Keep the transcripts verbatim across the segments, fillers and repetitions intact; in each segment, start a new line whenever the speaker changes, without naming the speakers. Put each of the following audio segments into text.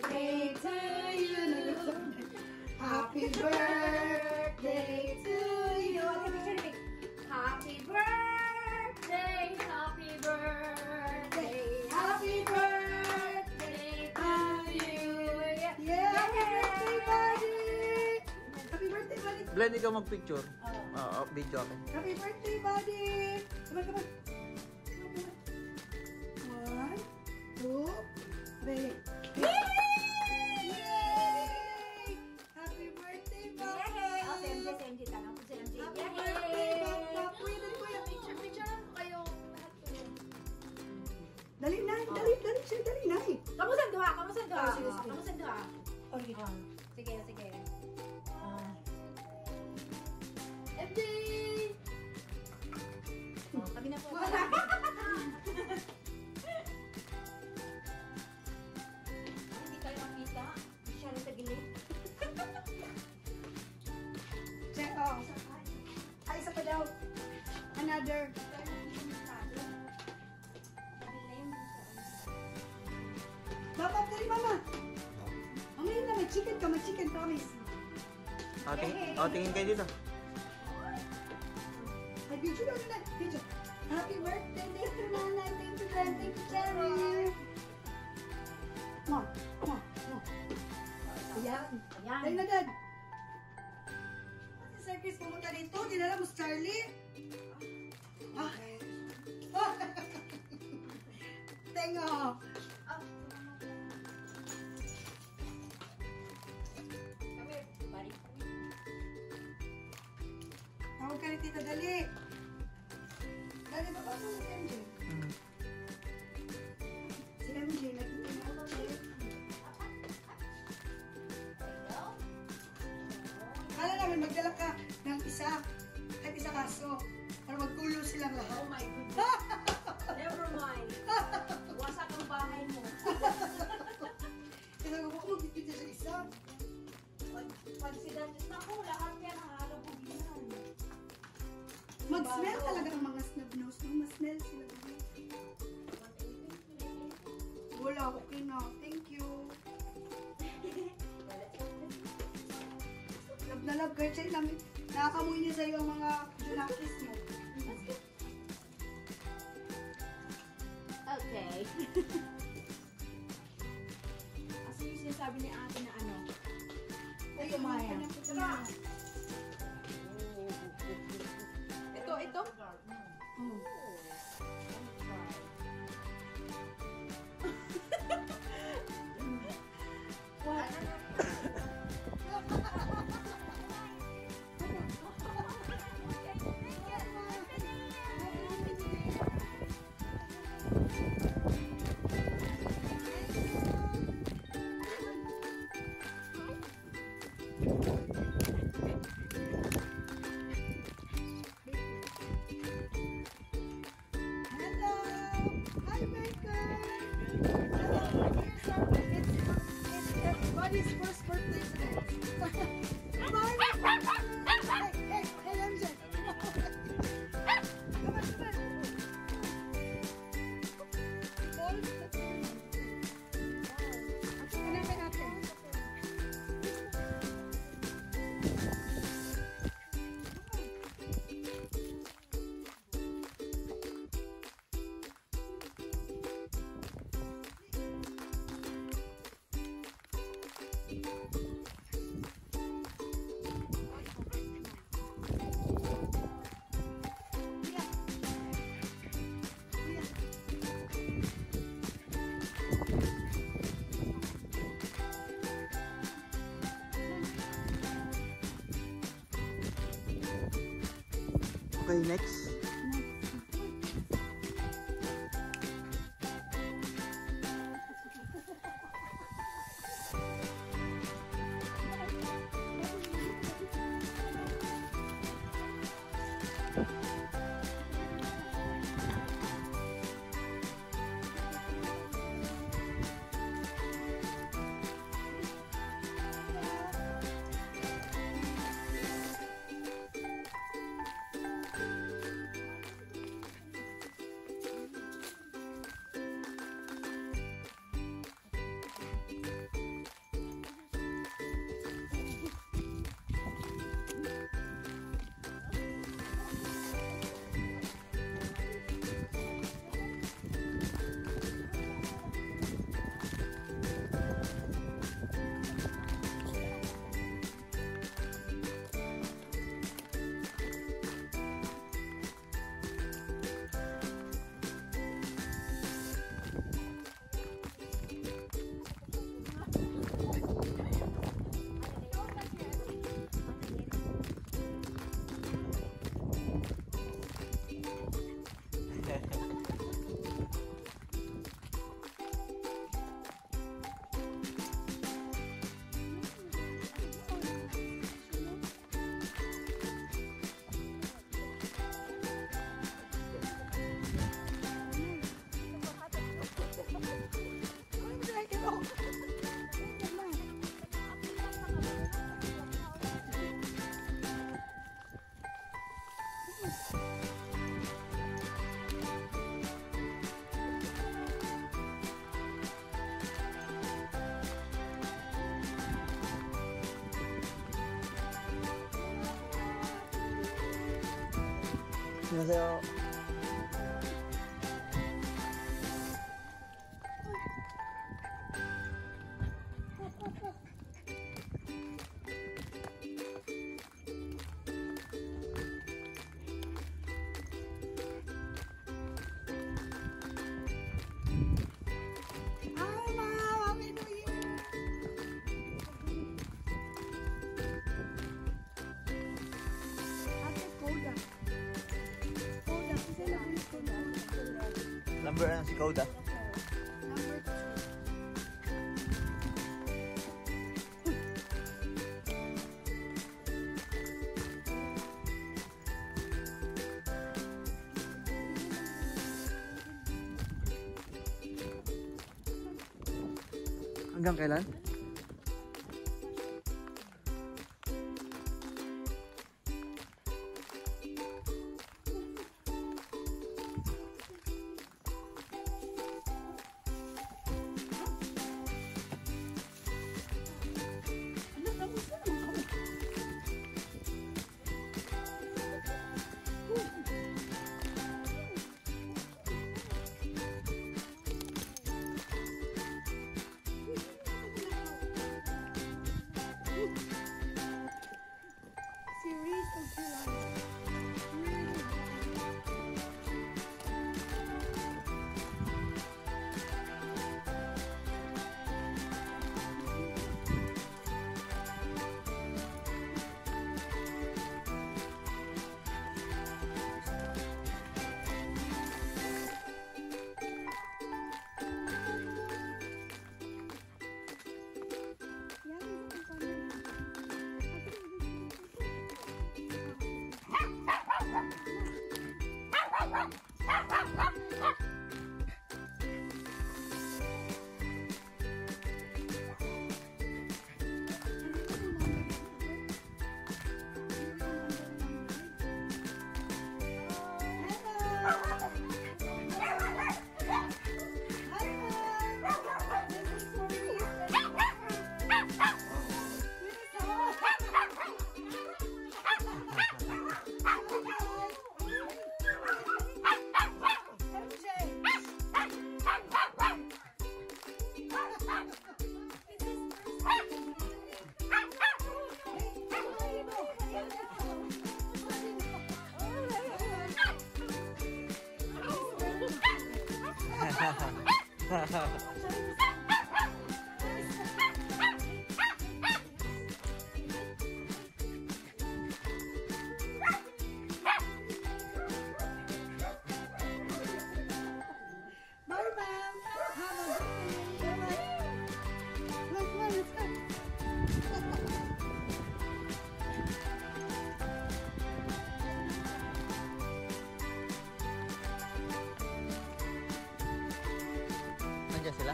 birthday to you. Happy birthday to you. Happy birthday, happy birthday, happy birthday to you. Yeah, happy birthday, buddy. Happy birthday, buddy.
Glenn, ikaw mag-picture. Oo, uh, video ako.
Happy birthday, buddy. Come on, come on. One, two, three. Yay! Happy birthday, Papa!
Oh, si M J, si M J. Tanong ko si M J.
Happy birthday, Papa! Kuya, dali kuya.
Picture, picture lang po kayo.
Dali, Nay. Dali, dali siya. Dali, Nay.
Kamusan duha? Kamusan duha?
Oh, sige, sige.
Kamusan duha?
Okay.
Oh, sige, sige. Ah. M J! Oh, kami na po. Hindi tayo makita. Siya rin sa gilid.
Check, oh. Ay, isa pa daw. Another. Papa, dali, Mama. Mamaya na, may chicken ka. May chicken, promise.
O, ting oh, tingin kayo dito.
Ay, video daw nila. Video. Happy birthday, Mister Nanay. Thank you, Glenn. Thank you, Cherry. Mo, mo, mo. Ayan.
Ayan.
Dali na, Dad. Si Sir Chris pumunta dito. Dinala mo si Charlie. Ah. Ah. Tengo.
Ah. Kami, balik kami.
Tawag ka ni Tita, dali. Dali, baba mo si M J.
Hmm.
Si M J, nagpunta na ako. Kala namin magdala ka ng isa. Kahit isa kaso. Para magkulo silang lahat.
Oh my goodness. Never mind. Wasak ang bahay mo.
Kaya ko baka magbibigyan sa isa.
Pag, pag sila, naku, lahat yan ang halabog yan.
Mag-smell talaga ang mga snub nose. Nung ma-smell sila. Wala, okay na. Thank you. Love na love. Kaya siya namin. Nakakamuhi niya sa'yo ang mga junakis mo.
Okay. Kasi yung sinasabi ni ate na ano?
Ay,
Ito, Maya.
Ito, Maya.
Ito, ito.
Oh.
What?
Hello! Hi, Baker! Hello! Here's our, it's, it's everybody's first birthday today. Come on! Hey, hey, hey, M J! Come on, come on! Ball? Hanapin natin.
Okay, next. 안녕하세요. Number ano si Koda?
Number two.
Hanggang kailan?
Series of July. Really? Bye, ma'am. Have a good day. Bye-bye. Let's go, let's go.
Nandiyan sila?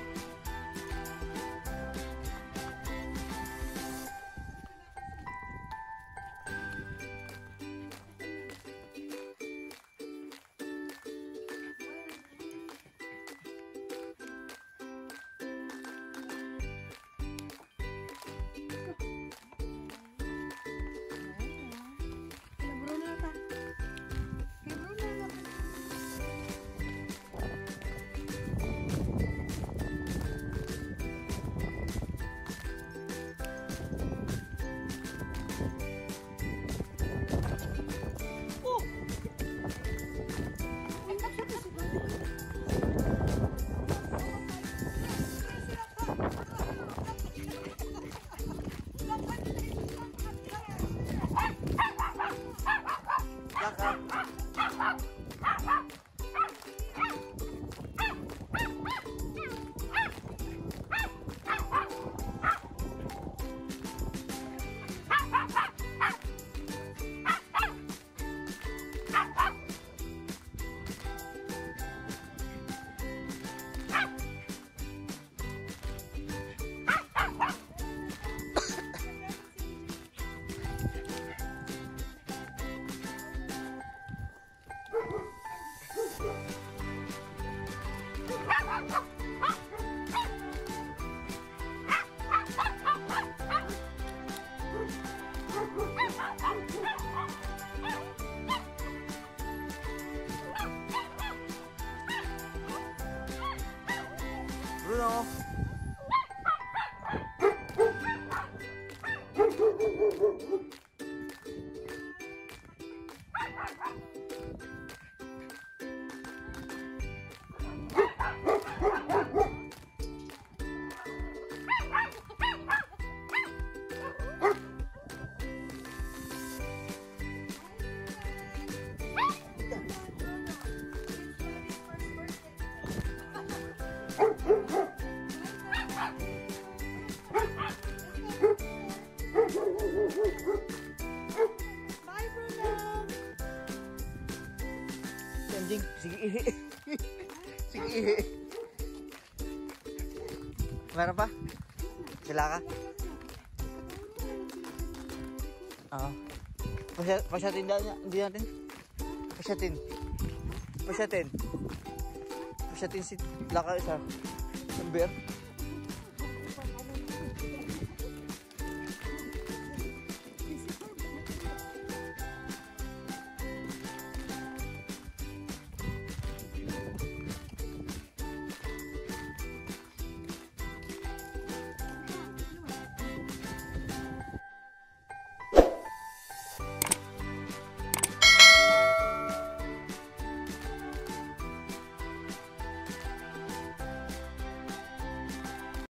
Kaya Bruno na ta. Kaya Bruno na ta.
Bruno.
Bye, Bruno.
Anjing, sige ihi. Sige ihi. Meron pa? Sila ka? Oo. Pasya, pasyatin dahil niya. Hindi natin. Pasyatin. Pasyatin. Pasyatin si Laka isa. Sa beer.